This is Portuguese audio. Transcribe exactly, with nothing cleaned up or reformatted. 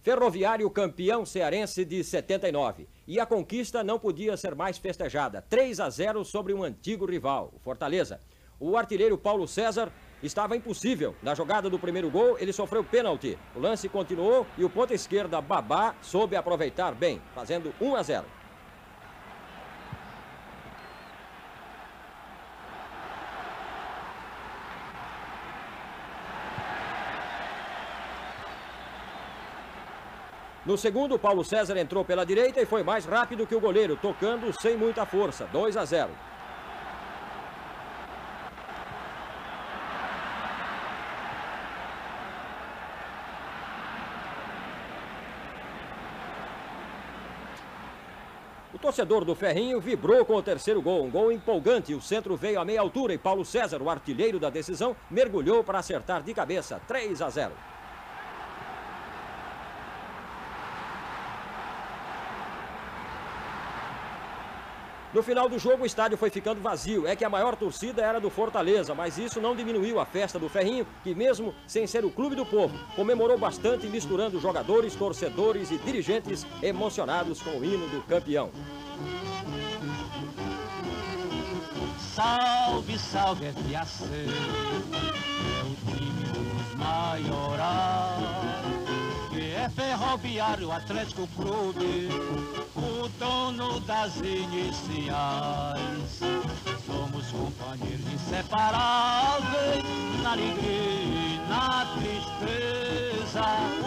Ferroviário campeão cearense de setenta e nove. E a conquista não podia ser mais festejada. três a zero sobre um antigo rival, o Fortaleza. O artilheiro Paulo César estava impossível. Na jogada do primeiro gol, ele sofreu pênalti. O lance continuou e o ponta esquerda Babá soube aproveitar bem, fazendo um a zero. No segundo, Paulo César entrou pela direita e foi mais rápido que o goleiro, tocando sem muita força, dois a zero. O torcedor do Ferrinho vibrou com o terceiro gol, um gol empolgante. O centro veio a meia altura e Paulo César, o artilheiro da decisão, mergulhou para acertar de cabeça, três a zero. No final do jogo, o estádio foi ficando vazio. É que a maior torcida era do Fortaleza, mas isso não diminuiu a festa do Ferrinho, que mesmo sem ser o clube do povo, comemorou bastante, misturando jogadores, torcedores e dirigentes emocionados com o hino do campeão. Salve, salve, F A C, é o time dos maiorais, que é Ferroviário Atlético Clube, o dono das iniciais. Somos companheiros inseparáveis, na alegria e na tristeza.